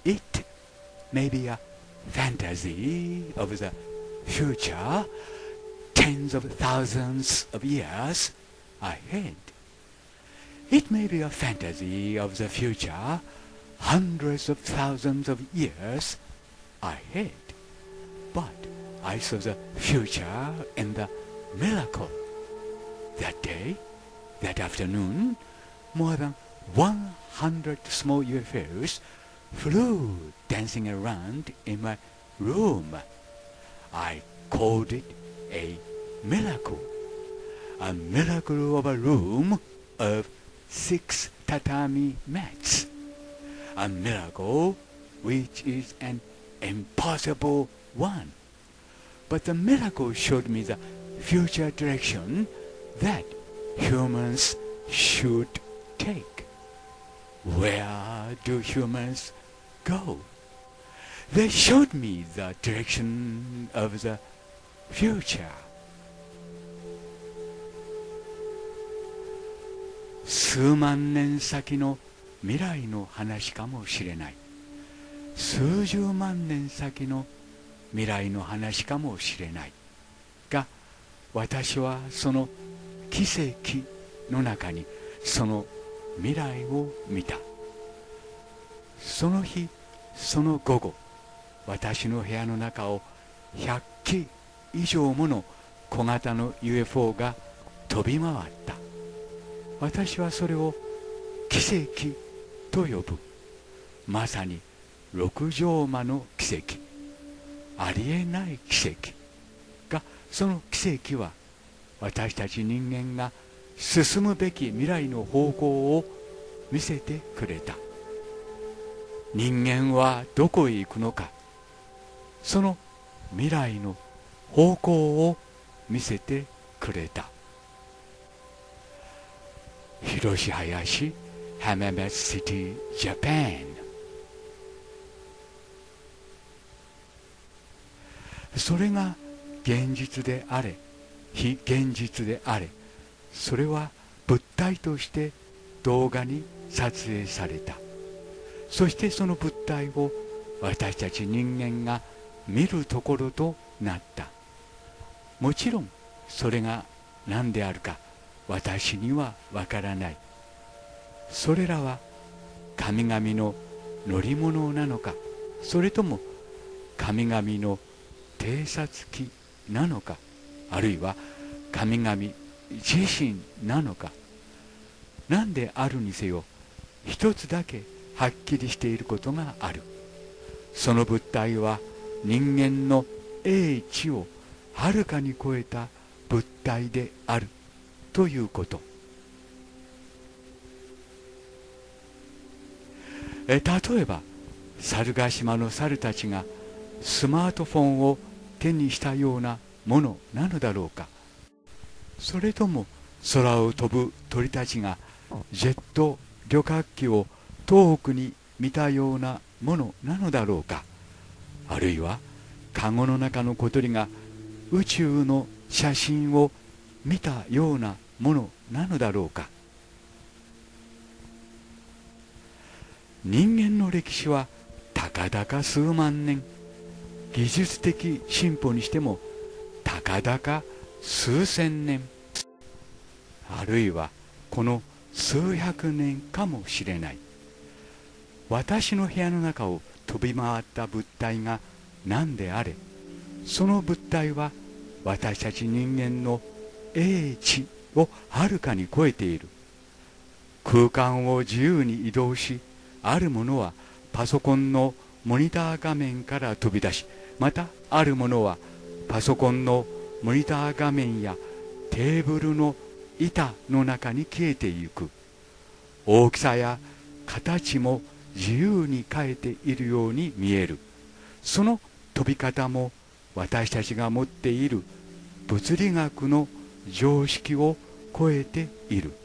It may be a fantasy of the future tens of thousands of years ahead. It may be a fantasy of the future hundreds of thousands of years ahead. But I saw the future in the miracle. That day, that afternoon, more than 100 small UFOs flew dancing around in my room. I called it a miracle of a room of 6 tatami mats. A miracle which is an impossible one. But the miracle showed me the future direction that humans should take. Where do humans go? They showed me the direction of the future. 数万年先の未来の話かもしれない。数十万年先の未来の話かもしれないが、私はその奇跡の中にその未来を見た。その日その午後、私の部屋の中を100機以上もの小型の UFO が飛び回った。私はそれを奇跡と呼ぶ。まさに六畳間の奇跡、ありえない奇跡が、その奇跡は私たち人間が進むべき未来の方向を見せてくれた。人間はどこへ行くのか、その未来の方向を見せてくれた。広島林、浜松シティ、ジャパン。それが現実であれ、非現実であれ、それは物体として動画に撮影された。そしてその物体を私たち人間が見るところとなった。もちろんそれが何であるか私にはわからない。それらは神々の乗り物なのか、それとも神々の偵察機なのか、あるいは神々自身なのか。何であるにせよ、一つだけはっきりしていることがある。その物体は人間の英知をはるかに超えた物体であるということ。例えば猿ヶ島の猿たちがスマートフォンを手にしたようなものなのだろうか。それとも空を飛ぶ鳥たちがジェット旅客機を遠くに見たようなものなのだろうか。あるいはカゴの中の小鳥が宇宙の写真を見たようなものなのだろうか。人間の歴史はたかだか数万年、技術的進歩にしてもたかだか数千年、あるいはこの数百年かもしれない。私の部屋の中を飛び回った物体が何であれ、その物体は私たち人間の英知をはるかに超えている。空間を自由に移動し、あるものはパソコンのモニター画面から飛び出し、またあるものはパソコンのモニター画面やテーブルの板の中に消えていく。大きさや形も自由に変えているように見える。その飛び方も私たちが持っている物理学の常識を超えている。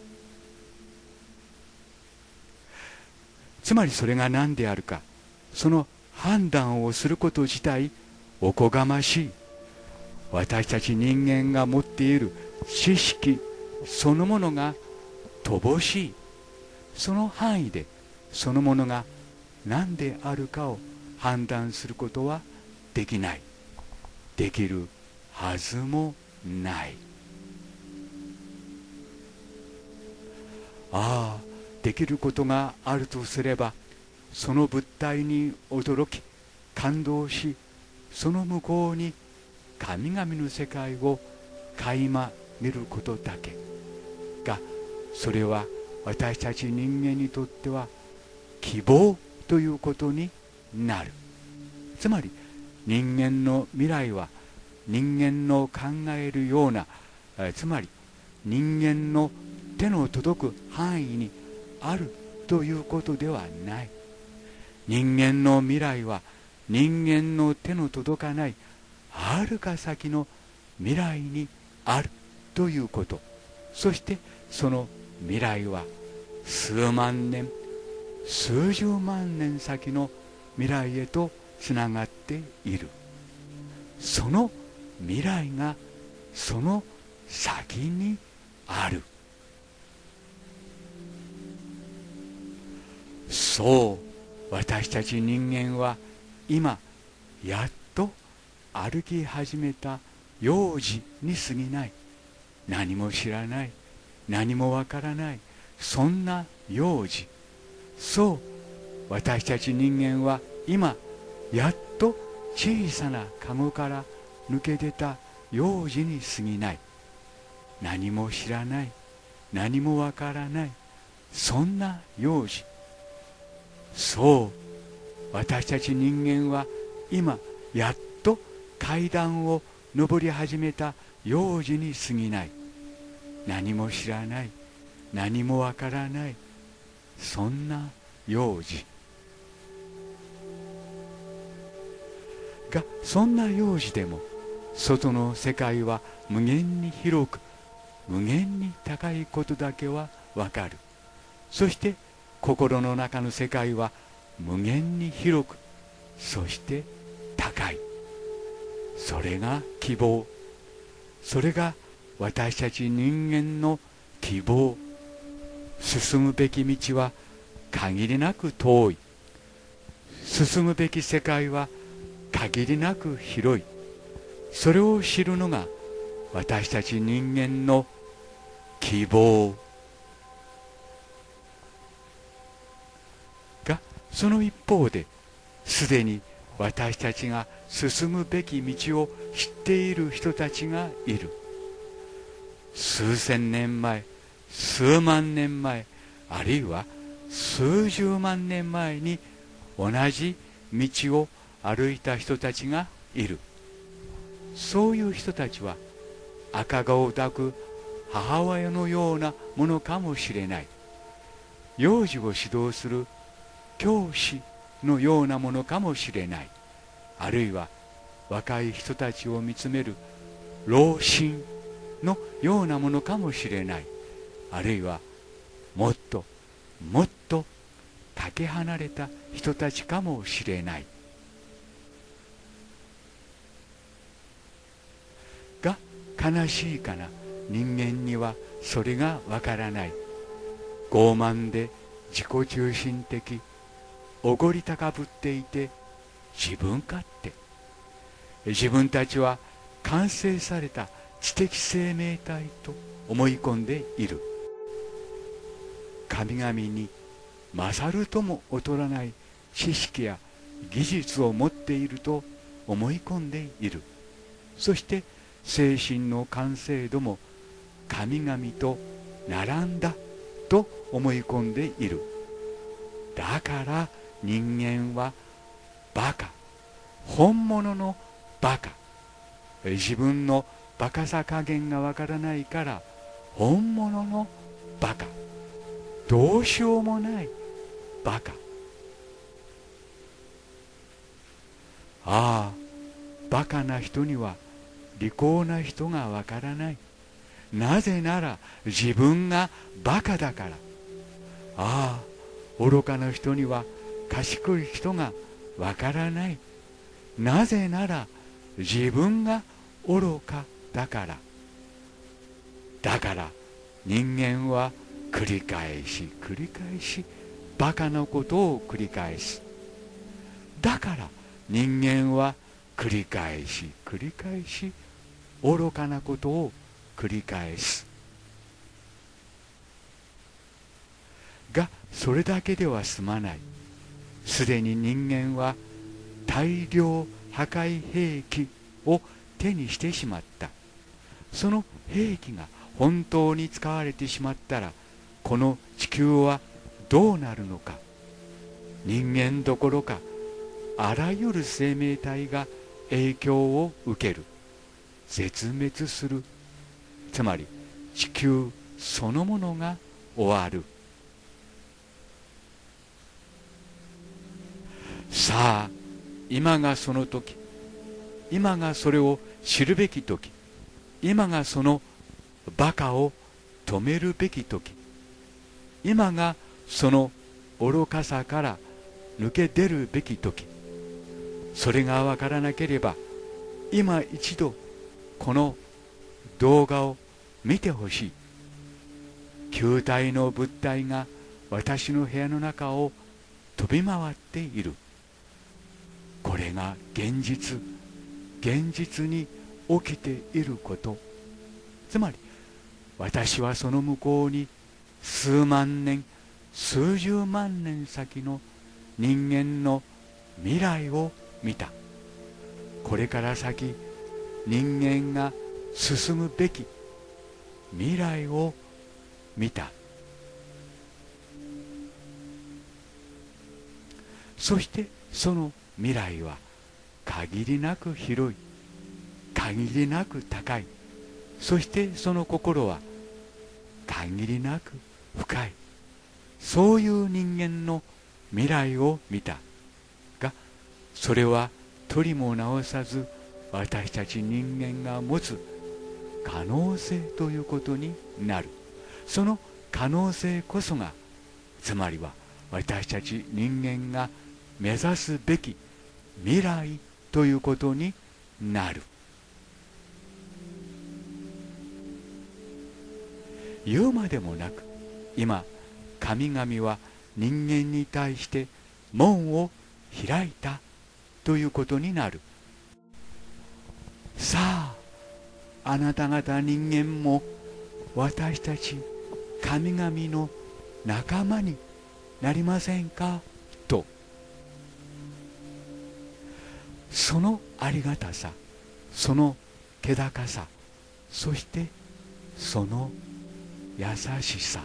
つまりそれが何であるか、その判断をすること自体おこがましい。私たち人間が持っている知識そのものが乏しい。その範囲でそのものが何であるかを判断することはできない。できるはずもない。ああ、できることがあるとすれば、その物体に驚き感動し、その向こうに神々の世界を垣間見ることだけが、それは私たち人間にとっては希望ということになる。つまり人間の未来は人間の考えるような、つまり人間の手の届く範囲にあるということではない。人間の未来は人間の手の届かないはるか先の未来にあるということ。そしてその未来は数万年、数十万年先の未来へとつながっている。その未来がその先にある。そう、私たち人間は今やっと歩き始めた幼児に過ぎない。何も知らない、何もわからない、そんな幼児。そう、私たち人間は今やっと小さなカゴから抜け出た幼児に過ぎない。何も知らない、何もわからない、そんな幼児。そう、私たち人間は今やっと階段を上り始めた幼児に過ぎない。何も知らない、何もわからない、そんな幼児が、そんな幼児でも外の世界は無限に広く、無限に高いことだけはわかる。そして心の中の世界は無限に広く、そして高い。それが希望。それが私たち人間の希望。進むべき道は限りなく遠い。進むべき世界は限りなく広い。それを知るのが私たち人間の希望が、その一方ですでに私たちが進むべき道を知っている人たちがいる。数千年前、数万年前、あるいは数十万年前に同じ道を歩いた人たちがいる。そういう人たちは赤子を抱く母親のようなものかもしれない。幼児を指導する教師のようなものかもしれない。あるいは若い人たちを見つめる老臣のようなものかもしれない。あるいはもっともっとかけ離れた人たちかもしれないが、悲しいかな、人間にはそれがわからない。傲慢で自己中心的、おごり高ぶっていて自分勝手。自分たちは完成された知的生命体と思い込んでいる。神々に勝るとも劣らない知識や技術を持っていると思い込んでいる。そして精神の完成度も神々と並んだと思い込んでいる。だから人間はバカ、本物のバカ。自分のバカさ加減がわからないから本物のバカ、どうしようもないバカ。ああ、バカな人には利口な人がわからない。なぜなら自分がバカだから。ああ、愚かな人には賢い人がわからない。なぜなら自分が愚かだから。だから人間は繰り返し繰り返しバカなことを繰り返す。 だから人間は繰り返し繰り返し愚かなことを繰り返すが、それだけでは済まない。すでに人間は大量破壊兵器を手にしてしまった。その兵器が本当に使われてしまったら、この地球はどうなるのか。人間どころかあらゆる生命体が影響を受ける、絶滅する。つまり地球そのものが終わる。さあ、今がその時、今がそれを知るべき時、今がそのバカを止めるべき時、今がその愚かさから抜け出るべき時。それがわからなければ、今一度この動画を見てほしい。球体の物体が私の部屋の中を飛び回っている。これが現実に起きていること。つまり私はその向こうに数万年数十万年先の人間の未来を見た。これから先人間が進むべき未来を見た。そしてその未来は限りなく広い、限りなく高い、そしてその心は限りなく深い。そういう人間の未来を見たが、それは取りも直さず私たち人間が持つ可能性ということになる。その可能性こそが、つまりは私たち人間が目指すべき未来ということになる。言うまでもなく、今神々は人間に対して門を開いたということになる。さあ、あなた方人間も私たち神々の仲間になりませんかと。そのありがたさ、その気高さ、そしてその優しさ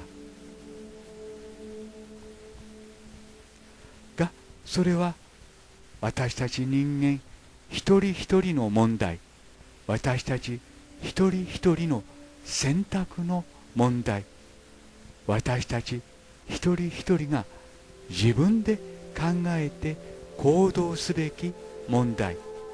が、それは私たち人間一人一人の問題、私たち一人一人の選択の問題、私たち一人一人が自分で考えて行動すべき問題。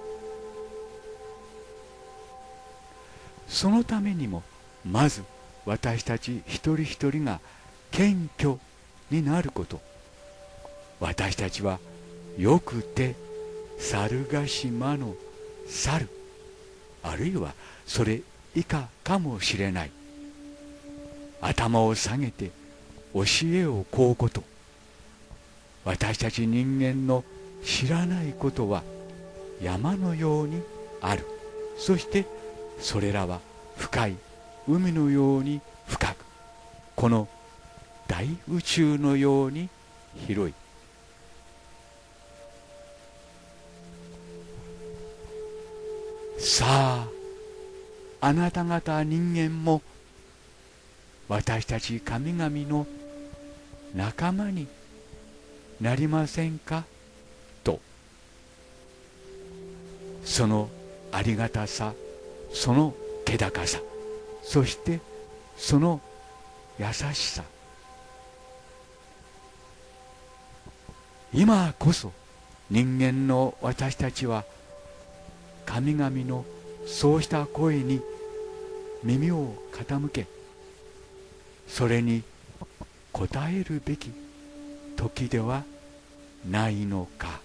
そのためにもまず私たち一人一人が謙虚になること。私たちはよくて猿ヶ島の猿、あるいはそれ以下かもしれない。頭を下げて教えを請うこと。私たち人間の知らないことは山のようにある。そしてそれらは深い海のように深く、この大宇宙のように広い。さあ、あなた方人間も私たち神々の仲間になりませんかと。そのありがたさ、その気高さ、そしてその優しさ、今こそ人間の私たちは神々のそうした声に耳を傾け、それに応えるべき時ではないのか。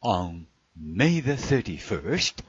On May the 31st,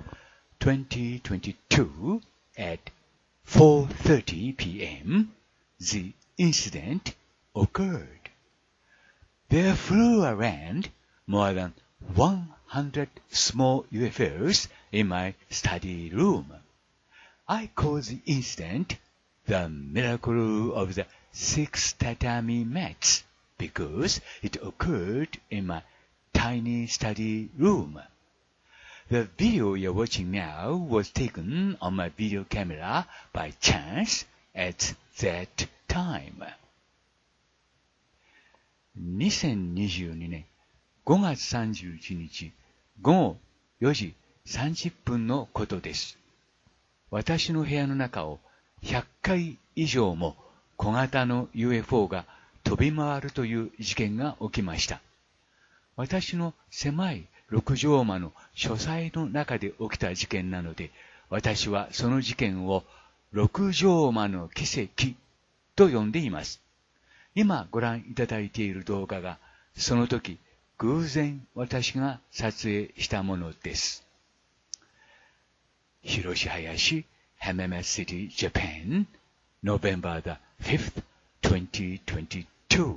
2022, at 4:30 p.m., the incident occurred. There flew around more than 100 small UFOs in my study room. I call the incident the miracle of the 6 tatami mats because it occurred in my tiny study room. The video you're watching now was taken on my video camera by chance at that time. 2022年5月31日午後4時30分のことです。私の部屋の中を100回以上も小型の UFO が飛び回るという事件が起きました。私の狭い6畳間の書斎の中で起きた事件なので、私はその事件を6畳間の奇跡と呼んでいます。今ご覧いただいている動画が、その時偶然私が撮影したものです。Hiroshi Hayashi, Hamama City, Japan, November the 5th, 2022.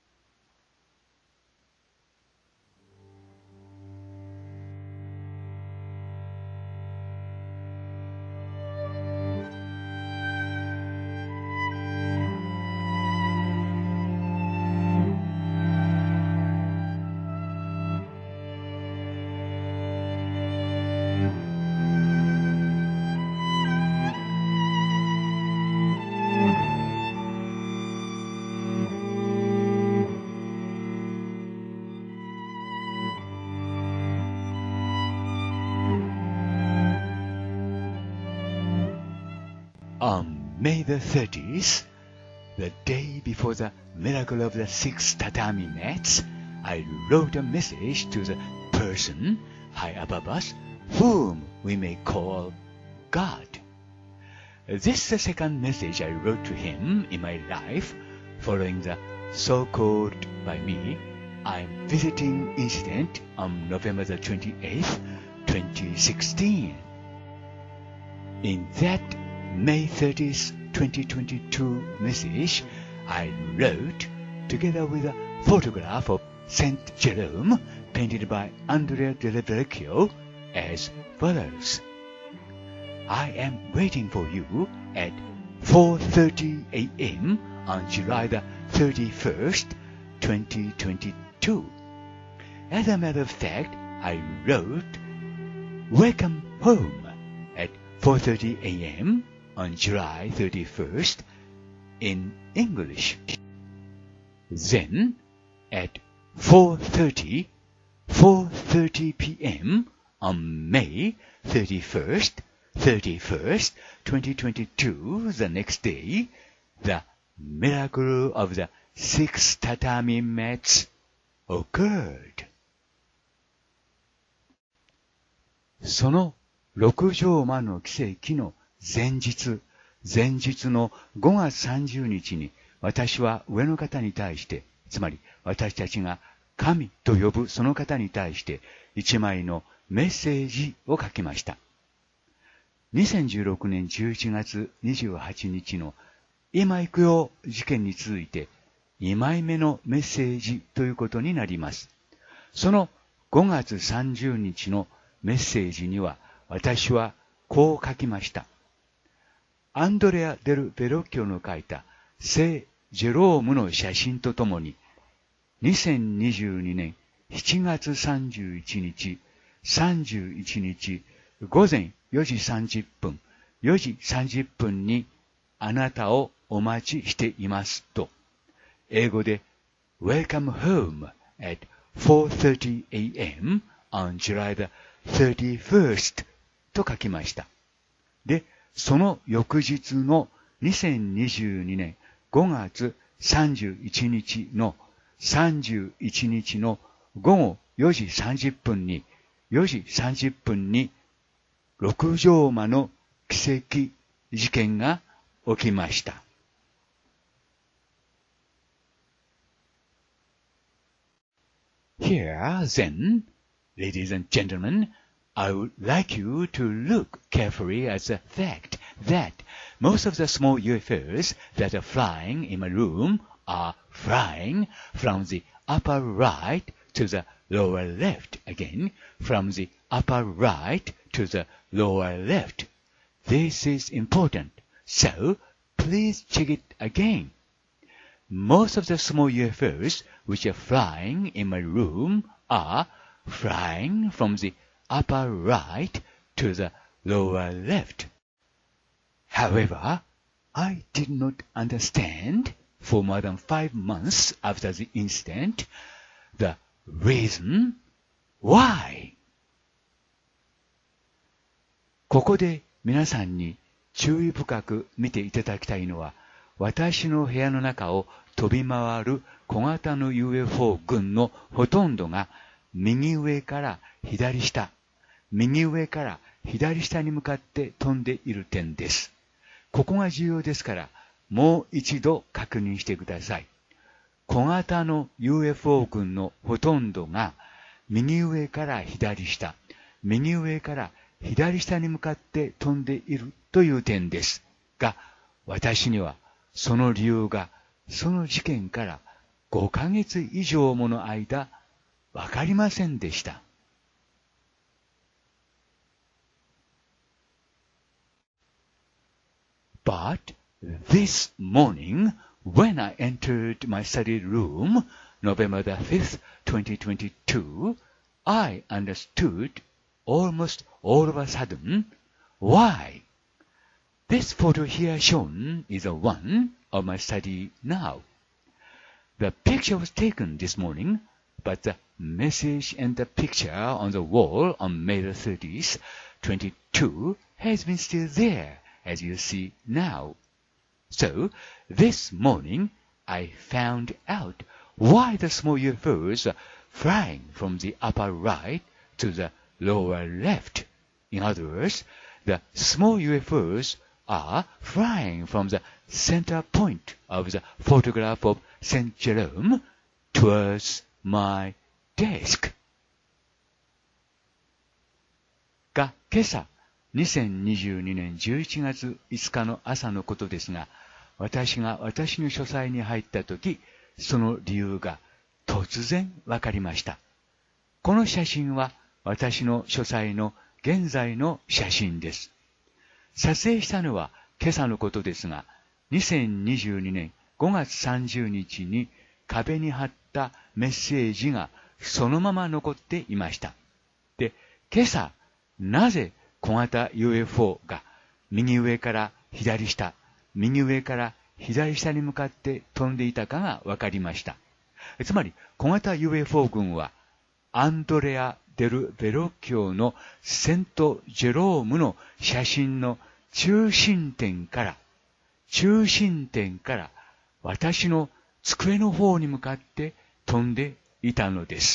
On May the 30th, the day before the miracle of the 6 tatami mats, I wrote a message to the person high above us, whom we may call God. This is the second message I wrote to him in my life following the so-called by me I'm visiting incident on November the 28th, 2016. In that May 30th, 2022 message, I wrote, together with a photograph of Saint Jerome, painted by Andrea Del Vecchio, as follows. I am waiting for you at 4:30 a.m. on July the 31st, 2022. As a matter of fact, I wrote, Welcome home at 4:30 a.m. on July 31st in English. Then, at 4:30 p.m. on May 31st, 2022, the next day, the miracle of the 6 tatami mats occurred. その6畳間の奇跡の前日の5月30日に私は上の方に対して、つまり私たちが神と呼ぶその方に対して一枚のメッセージを書きました。2016年11月28日の今行くよ事件に続いて2枚目のメッセージということになります。その5月30日のメッセージには私はこう書きました。アンドレア・デル・ベロッキョの書いた聖ジェロームの写真とともに2022年7月31日午前4時30分にあなたをお待ちしていますと、英語で Welcome home at 4:30 a.m. on July the 31st と書きました。で、その翌日の2022年5月31日の午後4時30分に6畳間の奇跡事件が起きました。Here, then, Ladies and gentlemen, I would like you to look carefully at the fact that most of the small UFOs that are flying in my room are flying from the upper right to the lower left. Again, from the upper right to the lower left. This is important, so please check it again. Most of the small UFOs which are flying in my room are flying from the upper right to the lower left. However, I did not understand for more than 5 months after the incident the reason why. ここで皆さんに注意深く見ていただきたいのは、私の部屋の中を飛び回る小型の UFO 群のほとんどが右上から左下、右上から左下に向かって飛んでいる点です。ここが重要ですから、もう一度確認してください。小型の UFO 群のほとんどが右上から左下、右上から左下に向かって飛んでいるという点ですが、私にはその理由がその事件から5ヶ月以上もの間わかりませんでした。But this morning, when I entered my study room, November the 5th, 2022, I understood almost all of a sudden why. This photo here shown is the one of my study now. The picture was taken this morning, but the message and the picture on the wall on May the 30th, 2022 has been still there, as you see now. So, this morning, I found out why the small UFOs are flying from the upper right to the lower left. In other words, the small UFOs are flying from the center point of the photograph of St. Jerome towards my desk. が、今朝、2022年11月5日の朝のことですが、私が私の書斎に入ったとき、その理由が突然わかりました。この写真は私の書斎の現在の写真です。撮影したのは今朝のことですが、2022年5月30日に壁に貼ったメッセージがそのまま残っていました。で、今朝、なぜ小型 UFO が右上から左下、右上から左下に向かって飛んでいたかがわかりました。つまり、小型 UFO 群はアンドレア・デル・ベロッキョのセント・ジェロームの写真の中心点から私の机の方に向かって飛んでいたのです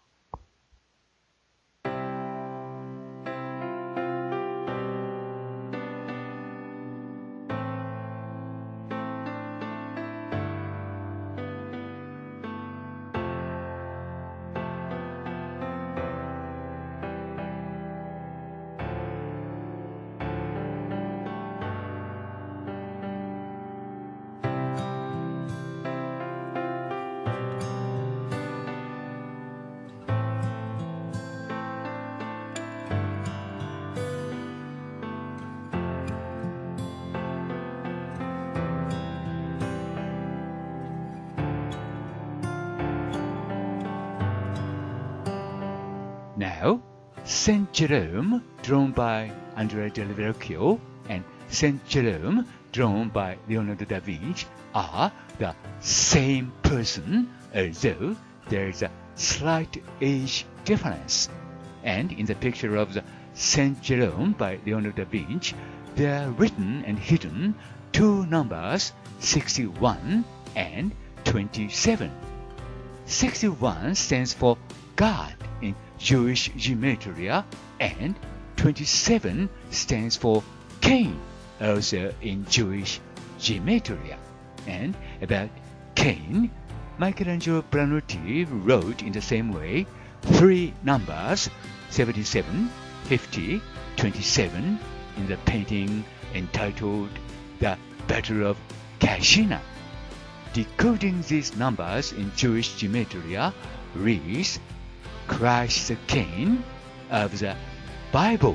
。Now, St. Jerome, drawn by Andrea del Verrocchio, and St. Jerome, drawn by Leonardo da Vinci, are the same person, although there is a slight age difference. And in the picture of the St. Jerome by Leonardo da Vinci, there are written and hidden two numbers, 61 and 27. 61 stands for God in Jewish gematria, and 27 stands for Cain, also in Jewish gematria. And about Cain, Michelangelo Branotti wrote in the same way, three numbers, 77, 50, 27, in the painting entitled The Battle of Kashina. Decoding these numbers in Jewish gematria reads Christ the King of the Bible.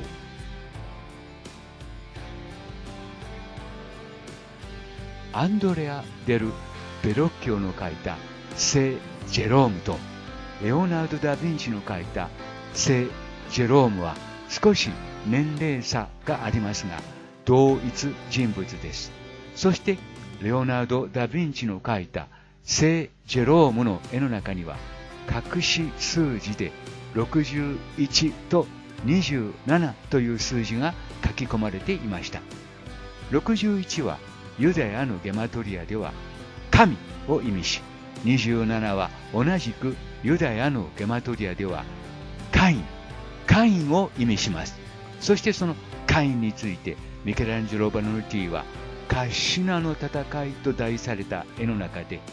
アンドレア・デル・ベロッキオの書いた聖ジェロームとレオナルド・ダ・ヴィンチの書いた聖ジェロームは少し年齢差がありますが同一人物です。そしてレオナルド・ダ・ヴィンチの書いた聖ジェロームの絵の中には隠し数字で61と27という数字が書き込まれていました。61はユダヤのゲマトリアでは神を意味し、27は同じくユダヤのゲマトリアではカインを意味します。そしてそのカインについてミケランジェロ・バノルティはカシナの戦いと題された絵の中で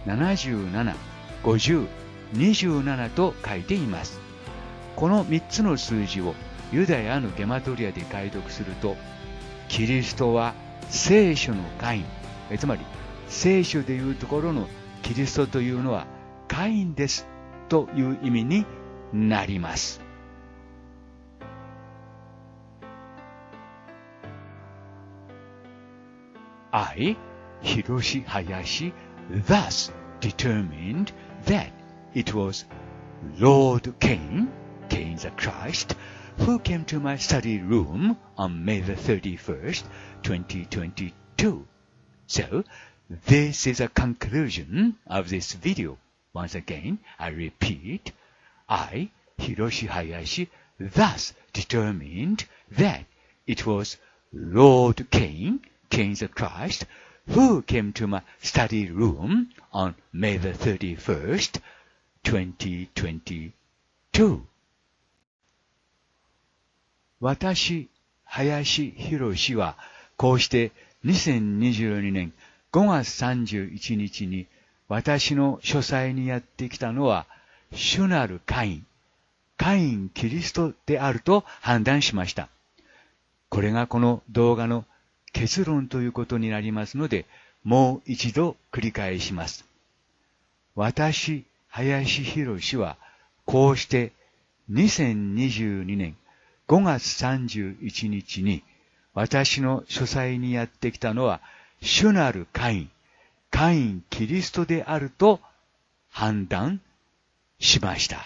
77、50、27と書いています。この3つの数字をユダヤのゲマトリアで解読すると、キリストは聖書のカイン、つまり聖書でいうところのキリストというのはカインですという意味になります。I, Hiroshi Hayashi, thus determined that it was Lord Cain, Cain the Christ, who came to my study room on May the 31st, 2022. So, this is a conclusion of this video. Once again, I repeat, I, Hiroshi Hayashi, thus determined that it was Lord Cain, Cain the Christ, who came to my study room on May the 31st, 2022. 私、林博はこうして2022年5月31日に私の書斎にやってきたのは主なるカインキリストであると判断しました。これがこの動画の結論ということになりますので、もう一度繰り返します。私、林博はこうして2022年5月31日に私の書斎にやってきたのは主なるカインキリストであると判断しました。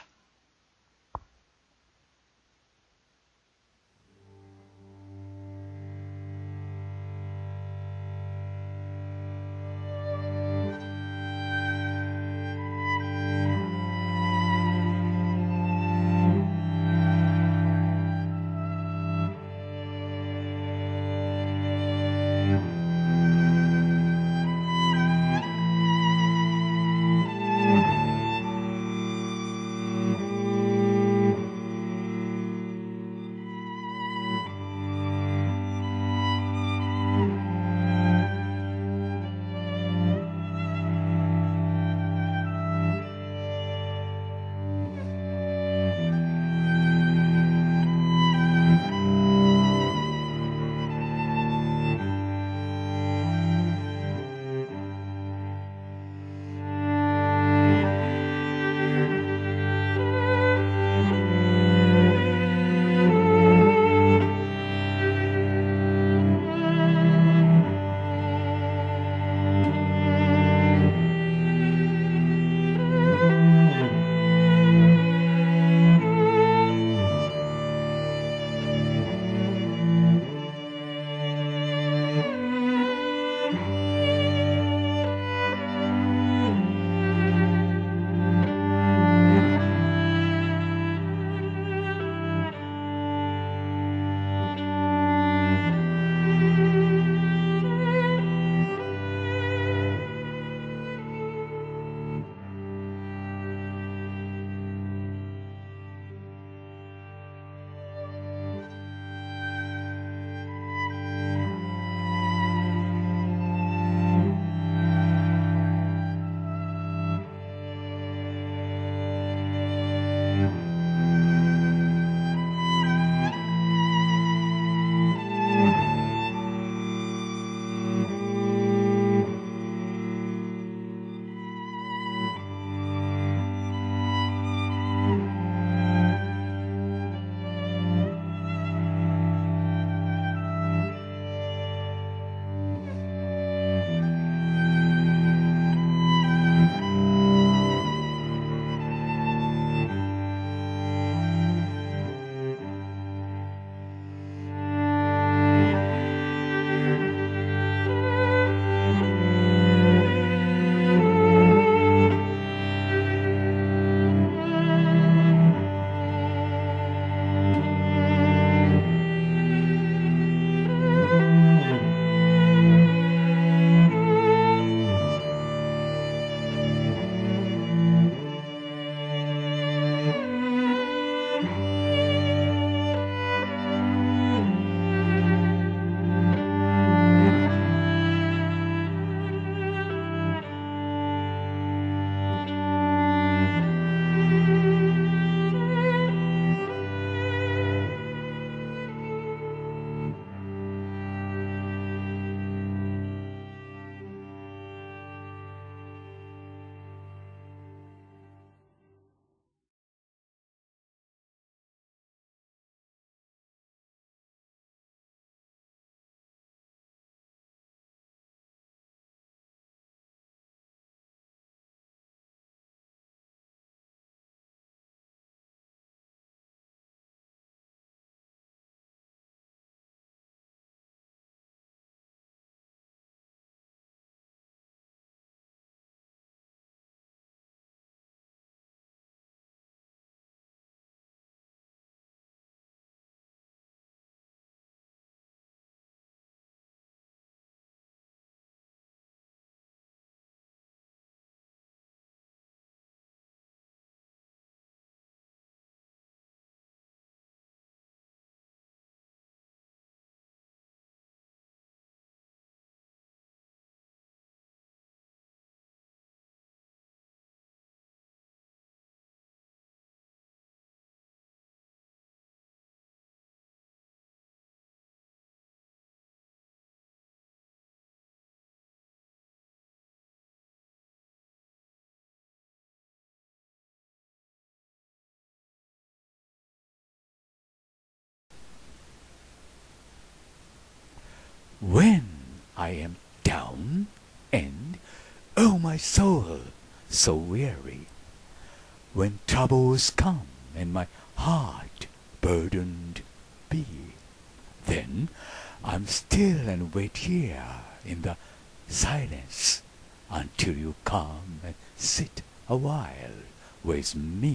when I am down and, oh my soul, so weary, when troubles come and my heart burdened be, then I'm still and wait here in the silence until you come and sit a while with me.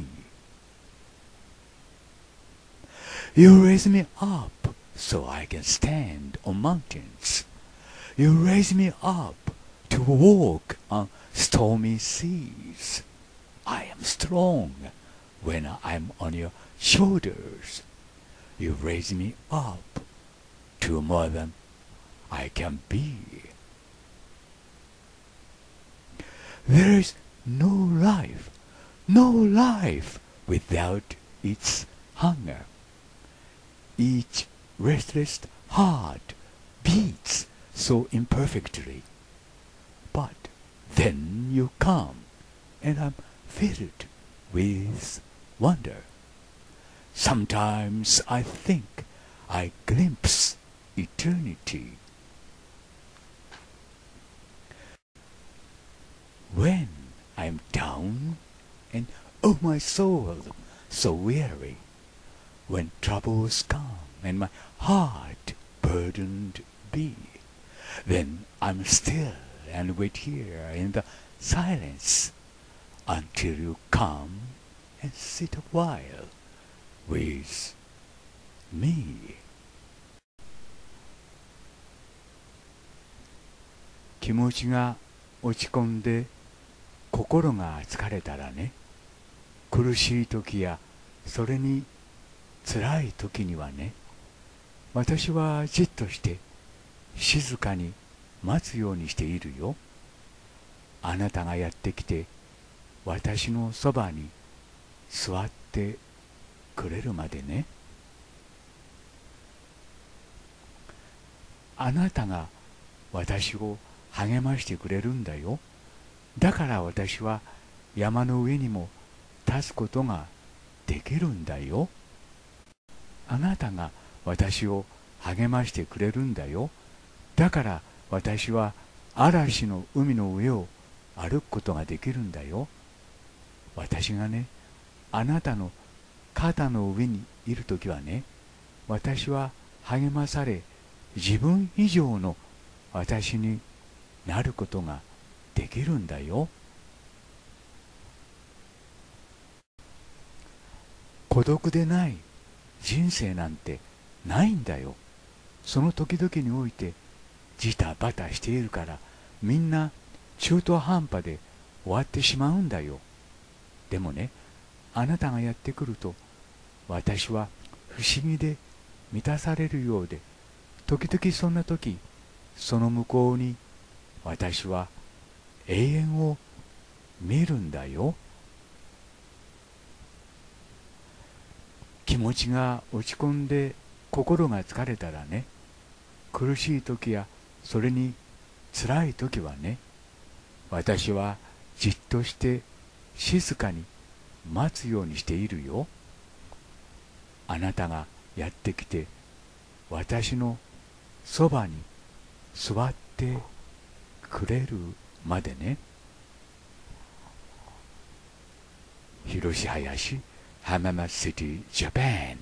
You raise me up so I can stand on mountains. You raise me up to walk on stormy seas. I am strong when I'm on your shoulders. You raise me up to more than I can be. There is no life without its hunger. Each restless heart beats so imperfectly. But then you come, and I'm filled with wonder. Sometimes I think I glimpse eternity. When I'm down and oh my soul so weary, when troubles come and my heart burdened be, then I'm still and wait here in the silence until you come and sit a while with me. 気持ちが落ち込んで心が疲れたらね、苦しい時やそれに辛い時にはね、私はじっとして静かに待つようにしているよ。あなたがやってきて私のそばに座ってくれるまでね。あなたが私を励ましてくれるんだよ。だから私は山の上にも立つことができるんだよ。あなたが私を励ましてくれるんだよ。だから私は嵐の海の上を歩くことができるんだよ。私がね、あなたの肩の上にいるときはね、私は励まされ、自分以上の私になることができるんだよ。孤独でない人生なんてないんだよ。その時々においてジタバタしているからみんな中途半端で終わってしまうんだよ。でもね、あなたがやってくると私は不思議で満たされるようで、時々そんな時、その向こうに私は永遠を見るんだよ。気持ちが落ち込んで心が疲れたらね、苦しい時やそれに辛い時はね、私はじっとして静かに待つようにしているよ。あなたがやってきて私のそばに座ってくれるまでね。広林浜松シティジャパン。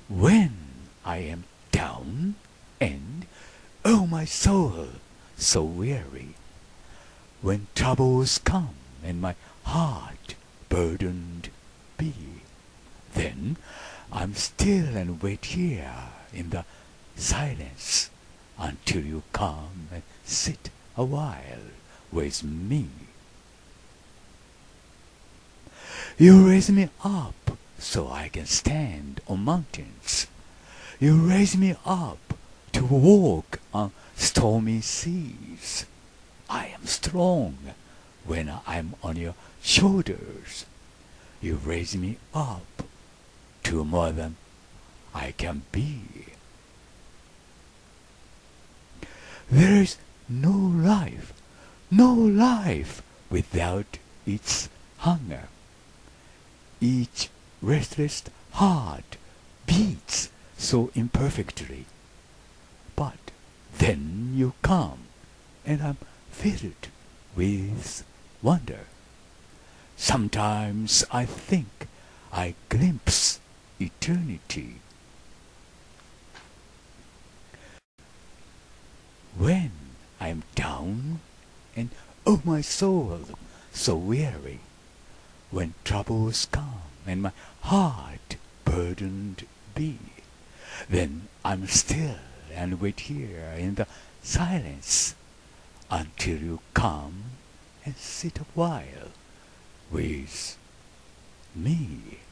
when I am down and, oh my soul, so weary, when troubles come and my heart burdened be, then I'm still and wait here in the silence until you come and sit a while with me. You raise me up so I can stand on mountains. You raise me up to walk on stormy seas. I am strong when I'm on your shoulders. You raise me up to more than I can be. There is no life without its hunger. Each restless heart beats so imperfectly. But then you come, and I'm filled with wonder. Sometimes I think I glimpse eternity. When I am down and, oh my soul, so weary, when troubles come and my heart burdened be, then I'm still and wait here in the silence until you come and sit a while with me.